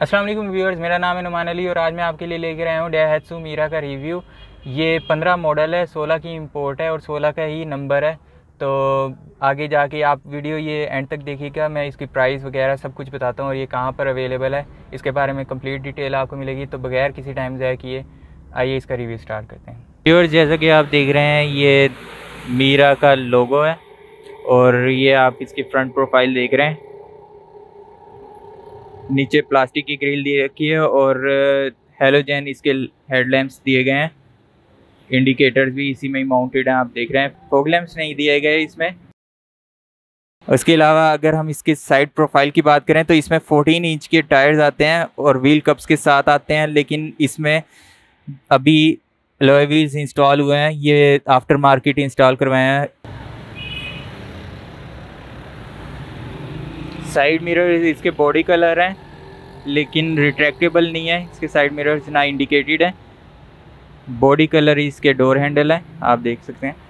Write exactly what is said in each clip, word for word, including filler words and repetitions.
अस्सलाम वालेकुम व्यूअर्स, मेरा नाम है नुमान अली और आज मैं आपके लिए लेकर आया हूँ डाइहात्सू मीरा का रिव्यू। ये पंद्रह मॉडल है, सोलह की इंपोर्ट है और सोलह का ही नंबर है। तो आगे जाके आप वीडियो ये एंड तक देखिएगा, मैं इसकी प्राइस वगैरह सब कुछ बताता हूँ और ये कहाँ पर अवेलेबल है, इसके बारे में कंप्लीट डिटेल आपको मिलेगी। तो बगैर किसी टाइम ज़ाया किए आइए इसका रिव्यू स्टार्ट करते हैं। व्यूअर्स, जैसा कि आप देख रहे हैं ये मीरा का लोगो है और ये आप इसकी फ्रंट प्रोफाइल देख रहे हैं। नीचे प्लास्टिक की ग्रिल दी रखी है और हेलोजन इसके हेडलैम्प्स दिए गए हैं। इंडिकेटर्स भी इसी में ही माउंटेड हैं, आप देख रहे हैं। फॉग लैंप्स नहीं दिए गए इसमें। उसके अलावा अगर हम इसके साइड प्रोफाइल की बात करें तो इसमें चौदह इंच के टायर्स आते हैं और व्हील कप्स के साथ आते हैं, लेकिन इसमें अभी अलॉय व्हील्स इंस्टॉल हुए हैं, ये आफ्टर मार्केट इंस्टॉल करवाए हैं। साइड मिरर इसके बॉडी कलर हैं लेकिन रिट्रैक्टेबल नहीं है, इसके साइड मिरर्स ना इंडिकेटेड है। बॉडी कलर इसके डोर हैंडल है, आप देख सकते हैं।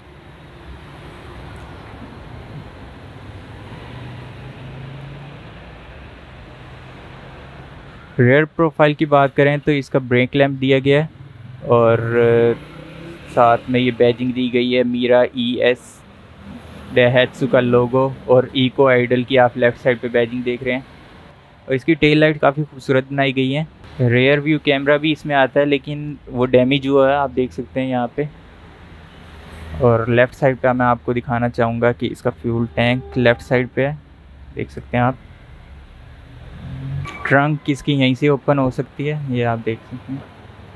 रेयर प्रोफाइल की बात करें तो इसका ब्रेक लैंप दिया गया है और साथ में ये बैजिंग दी गई है मीरा ई एस डाइहात्सू का लोगो और इको आइडल की आप लेफ़्ट साइड पे बैजिंग देख रहे हैं। और इसकी टेल लाइट काफ़ी खूबसूरत बनाई गई है। रेयर व्यू कैमरा भी इसमें आता है लेकिन वो डैमेज हुआ है, आप देख सकते हैं यहाँ पे। और लेफ़्ट साइड पे मैं आपको दिखाना चाहूँगा कि इसका फ्यूल टैंक लेफ़्ट साइड पे है, देख सकते हैं आप। ट्रंक इसकी यहीं से ओपन हो सकती है, ये आप देख सकते हैं।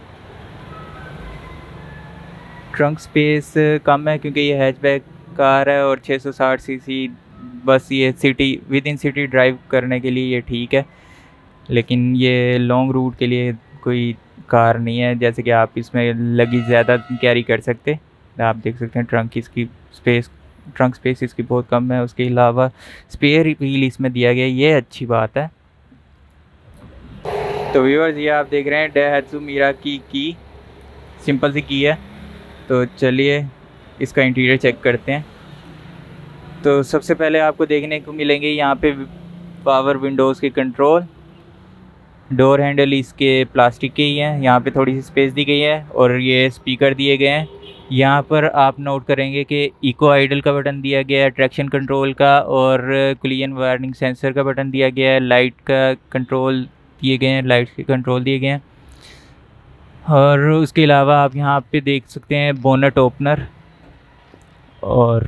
ट्रंक स्पेस कम है क्योंकि ये हैचबैक कार है और छह सौ साठ सीसी, बस ये city within city drive करने के लिए ये ठीक है, लेकिन ये लॉन्ग रूट के लिए कोई कार नहीं है, जैसे कि आप इसमें लगेज ज़्यादा कैरी कर सकते। आप देख सकते हैं ट्रंक इसकी स्पेस ट्रंक स्पेस इसकी बहुत कम है। उसके अलावा स्पेयर व्हील इसमें दिया गया, ये अच्छी बात है। तो व्यूअर्स, ये आप देख रहे हैं डाइहात्सू मीरा की की सिंपल सी की है। तो चलिए इसका इंटीरियर चेक करते हैं। तो सबसे पहले आपको देखने को मिलेंगे यहाँ पे पावर विंडोज़ के कंट्रोल। डोर हैंडल इसके प्लास्टिक के ही हैं, यहाँ पे थोड़ी सी स्पेस दी गई है और ये स्पीकर दिए गए हैं। यहाँ पर आप नोट करेंगे कि इको आइडल का बटन दिया गया है, ट्रैक्शन कंट्रोल का और कोलिजन वार्निंग सेंसर का बटन दिया गया है, लाइट का कंट्रोल दिए गए हैं, लाइट के कंट्रोल दिए गए हैं। और उसके अलावा आप यहाँ पे देख सकते हैं बोनट ओपनर। और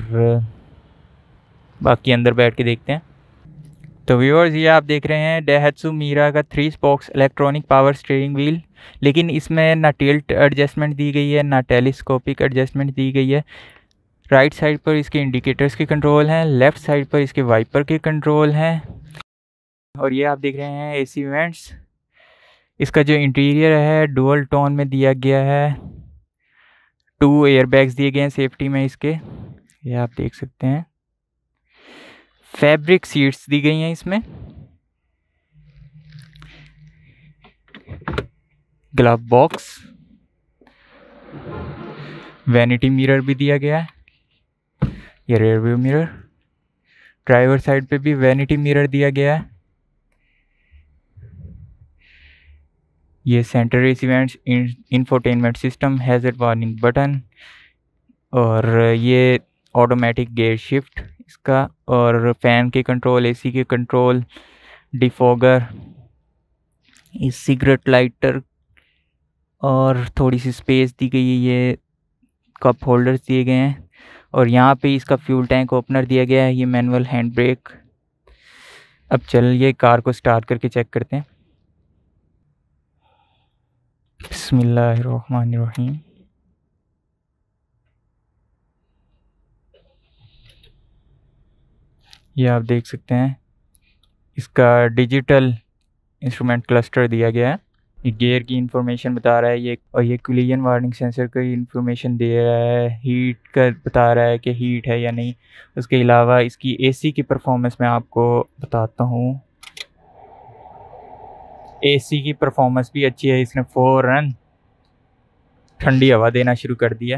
बाकी अंदर बैठ के देखते हैं। तो व्यूअर्स, ये आप देख रहे हैं डाइहात्सू मीरा का three spokes electronic power steering wheel, लेकिन इसमें ना टिल्ट एडजस्टमेंट दी गई है ना टेलीस्कोपिक एडजस्टमेंट दी गई है। राइट साइड पर इसके इंडिकेटर्स के कंट्रोल हैं, लेफ़्ट साइड पर इसके वाइपर के कंट्रोल हैं। और ये आप देख रहे हैं एसी वेंट्स। इसका जो इंटीरियर है डुअल टोन में दिया गया है। टू एयरबैग्स दिए गए हैं सेफ्टी में इसके, ये आप देख सकते हैं। फैब्रिक सीट्स दी गई हैं इसमें। ग्लव बॉक्स, वैनिटी मिरर भी दिया गया है, ये rear view mirror. Driver side पे भी वैनिटी मिरर दिया गया है। ये centre AC vents, infotainment system, hazard warning button और ये ऑटोमेटिक गेयर शिफ्ट इसका, और फैन के कंट्रोल, एसी के कंट्रोल, डिफॉगर, इस सिगरेट लाइटर और थोड़ी सी स्पेस दी गई है। ये कप होल्डर्स दिए गए हैं और यहाँ पे इसका फ्यूल टैंक ओपनर दिया गया है। ये मैनुअल हैंड ब्रेक। अब चलिए कार को स्टार्ट करके चेक करते हैं। बिस्मिल्लाहिर्रहमानिर्रहीम। ये आप देख सकते हैं इसका डिजिटल इंस्ट्रूमेंट क्लस्टर दिया गया है। ये गियर की इंफॉर्मेशन बता रहा है ये, और ये कोलिजन वार्निंग सेंसर की इंफॉर्मेशन दे रहा है। हीट का बता रहा है कि हीट है या नहीं। उसके अलावा इसकी एसी की परफॉर्मेंस मैं आपको बताता हूँ। एसी की परफॉर्मेंस भी अच्छी है, इसने फोर रन ठंडी हवा देना शुरू कर दिया।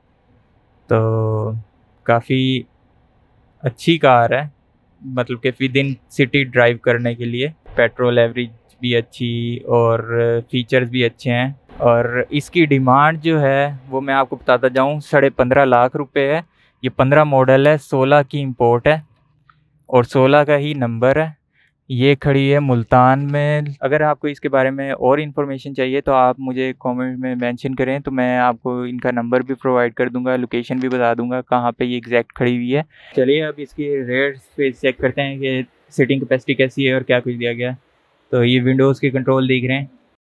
तो काफ़ी अच्छी कार है, मतलब कि विद इन सिटी ड्राइव करने के लिए। पेट्रोल एवरेज भी अच्छी और फीचर्स भी अच्छे हैं। और इसकी डिमांड जो है वो मैं आपको बताता जाऊँ, साढ़े पंद्रह लाख रुपए है। ये पंद्रह मॉडल है, सोलह की इंपोर्ट है और सोलह का ही नंबर है। ये खड़ी है मुल्तान में। अगर आपको इसके बारे में और इन्फॉर्मेशन चाहिए तो आप मुझे कमेंट में मेंशन करें, तो मैं आपको इनका नंबर भी प्रोवाइड कर दूंगा, लोकेशन भी बता दूंगा कहाँ पे ये एग्जैक्ट खड़ी हुई है। चलिए अब इसकी रेयर स्पेस चेक करते हैं कि सीटिंग कैपेसिटी कैसी है और क्या कुछ दिया गया है। तो ये विंडोज़ के कंट्रोल दिख रहे हैं,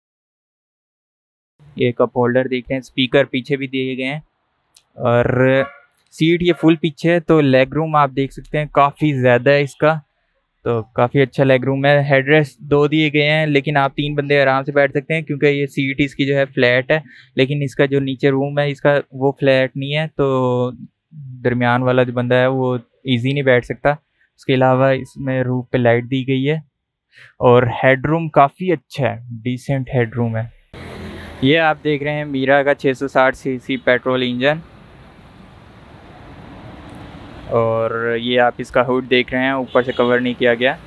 ये कप होल्डर दिख रहे हैं, स्पीकर पीछे भी दिए गए हैं और सीट ये फुल पीछे है। तो लेग रूम आप देख सकते हैं काफ़ी ज़्यादा है इसका, तो काफ़ी अच्छा लेग रूम है। हेडरेस्ट दो दिए गए हैं, लेकिन आप तीन बंदे आराम से बैठ सकते हैं क्योंकि ये सीट इसकी जो है फ्लैट है, लेकिन इसका जो नीचे रूम है इसका वो फ्लैट नहीं है, तो दरमियान वाला जो बंदा है वो इजी नहीं बैठ सकता। उसके अलावा इसमें रूफ पे लाइट दी गई है और हेडरूम काफ़ी अच्छा है, डिसेंट हेडरूम है। ये आप देख रहे हैं मीरा का छः सौ साठ सी सी पेट्रोल इंजन और ये आप इसका हुड देख रहे हैं, ऊपर से कवर नहीं किया गया।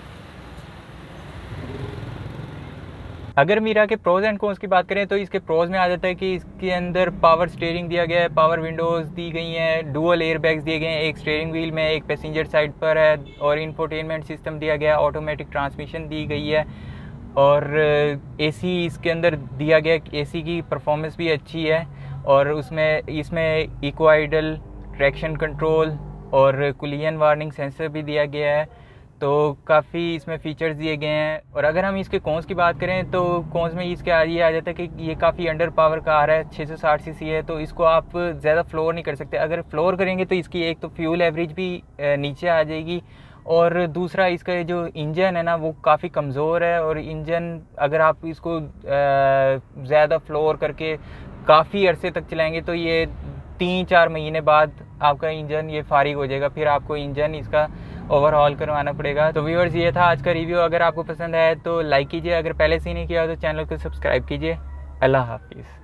अगर मीरा के प्रोज एंड कॉन्स की बात करें तो इसके प्रोज में आ जाता है कि इसके अंदर पावर स्टीयरिंग दिया गया है, पावर विंडोज़ दी गई हैं, डुअल एयर बैग्स दिए गए हैं, एक स्टीयरिंग व्हील में एक पैसेंजर साइड पर है और इंफोटेनमेंट सिस्टम दिया गया है, ऑटोमेटिक ट्रांसमिशन दी गई है और एसी इसके अंदर दिया गया। एसी की परफॉर्मेंस भी अच्छी है और उसमें इसमें इको आइडल, ट्रैक्शन कंट्रोल और कुलियन वार्निंग सेंसर भी दिया गया है। तो काफ़ी इसमें फ़ीचर्स दिए गए हैं। और अगर हम इसके कॉन्स की बात करें तो कॉन्स में इसके ये आ जाता है कि ये काफ़ी अंडर पावर कार है, छः सौ साठ सीसी है, तो इसको आप ज़्यादा फ्लोर नहीं कर सकते। अगर फ्लोर करेंगे तो इसकी एक तो फ्यूल एवरेज भी नीचे आ जाएगी और दूसरा इसका जो इंजन है ना वो काफ़ी कमज़ोर है और इंजन अगर आप इसको ज़्यादा फ्लोर करके काफ़ी अरसे तक चलाएंगे तो ये तीन चार महीने बाद आपका इंजन ये फारिग हो जाएगा, फिर आपको इंजन इसका ओवरहॉल करवाना पड़ेगा। तो व्यूअर्स ये था आज का रिव्यू। अगर आपको पसंद आया तो लाइक कीजिए, अगर पहले से ही नहीं किया तो चैनल को सब्सक्राइब कीजिए। अल्लाह हाफिज़।